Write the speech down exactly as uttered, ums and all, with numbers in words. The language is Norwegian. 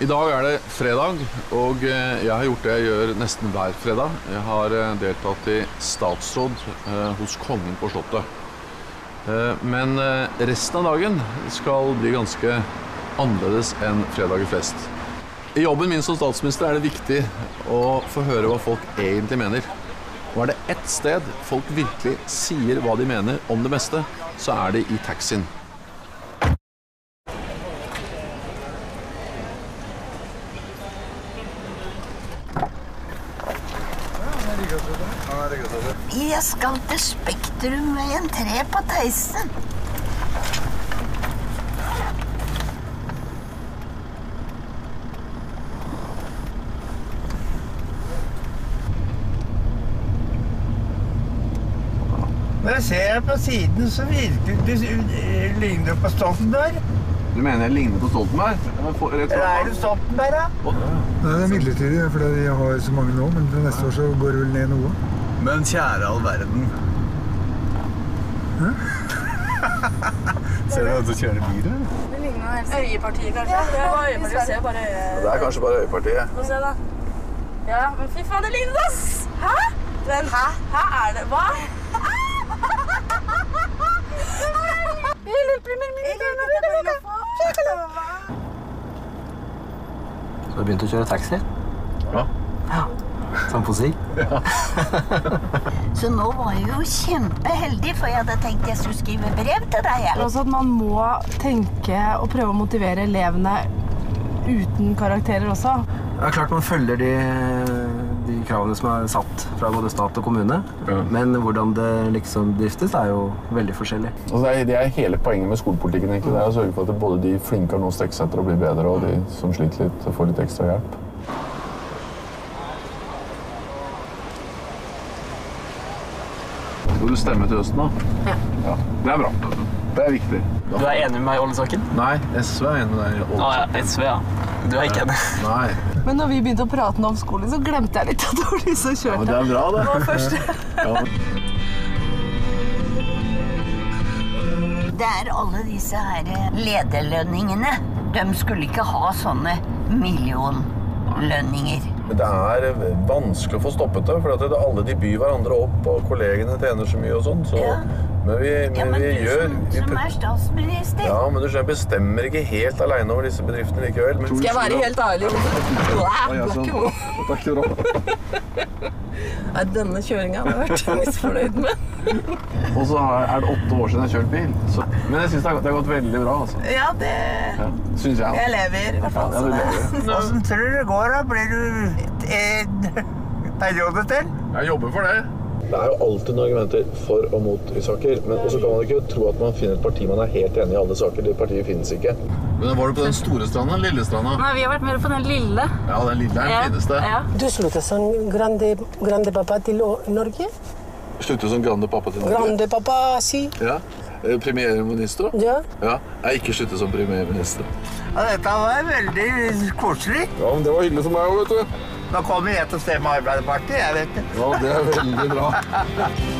I dag er det fredag, og jeg har gjort det jeg gjør nesten hver fredag. Jeg har deltatt i statsråd hos kongen på slottet. Men resten av dagen skal bli ganske annerledes enn fredag i flest. I jobben min som statsminister er det viktig å få høre hva folk egentlig mener. Og er det ett sted folk virkelig sier hva de mener om det meste, så er det i taxien. Jeg skal til Spektrum med en tre på Theisen. Når jeg ser på siden, så virker det ligner på Stoltenberg. Du mener jeg ligner på Stoltenberg? Eller er det Stoltenberg, da? Nei, det er midlertidig, fordi jeg har så mange nå, men til neste år så går det vel ned noe. Men kjære all verden. Hæ? Ser du at du kjører bil, eller? Det ligner helt øyepartiet, kanskje. Det var øyepartiet, ser bare øye... Det er kanskje bare øyepartiet. Få se, da. Ja, men fy faen, det ligner oss! Hæ? Den, Hæ? Hæ er det? Hva? Så du har begynt å kjøre taxi? Ja. Ja. Som på si? Ja. Så nå var jeg jo kjempeheldig, for jeg hadde tenkt jeg skulle skrive brev til deg. Også at man må tenke og prøve å motivere elevene uten karakterer også. Det er klart man følger de, de kravene som er satt fra både stat og kommune, ja. Men hvordan det liksom driftes er jo veldig forskjellig. Altså det, er, det er hele poenget med skolepolitikken, ikke? Det er å sørge for at både de flinke har noe strekke seg til å bli bedre, og de som sliter litt får litt ekstra hjelp. Skal du stemme til høsten, da? Ja. Ja. Det er bra. Det er viktig. Du er enig med meg i oljesaken? Nei, S V er enig med deg i oljesaken. Ah, ja, S V, ja. Du er ikke enig? Nei. Men når vi begynte å prate om skolen, så glemte jeg litt at det var de som kjørte. Ja, men det er bra, det. Det var først. Ja. Det er alle disse her lederlønningene. De skulle ikke ha sånne millionlønninger. Det er vanskelig å få stoppet det, for at det, alle de byr hverandre opp, og kollegene tjener så mye og sånn, så... Ja. Men vi, men ja, men vi du gjør... som, vi, som er statsminister. Ja, men du skjønner, bestemmer ikke helt alene over disse bedriftene likevel. Men... Skal jeg være helt ærlig? Wow, ja, det var ikke noe. Det er ikke bra. Nei, denne kjøringen har jeg vært misfornøyd med. Og så er det åtte år siden jeg har kjørt bil. Så... Men jeg synes det har, det har gått veldig bra, altså. Ja, det... Ja, synes jeg. Jeg lever, i hvert fall. Ja, du lever. Hvordan tror du det går, da? Blir du en periode til? Jeg jobber for det. Det er jo alltid noen argumenter for og mot i saker, men også kan man ikke tro at man finner et parti man er helt enig i alle saker. Det partiet finnes ikke. Men var du på den store stranda, den lille stranda? Nei, vi har vært mer på den lille. Ja, den lille er den ja. fineste. Ja. Du sluttet som grande, grande pappa til Norge? Sluttet som grande pappa til Norge? Grande pappa, si. Ja. Premierminister, da? Ja. Ja. Jeg er ikke sluttet som premierminister. Ja, dette var veldig koselig. Ja, men det var hyggelig for meg også, vet du. Nå kommer jeg til å stemme Arbeiderpartiet, jeg vet det. Ja, det er veldig bra.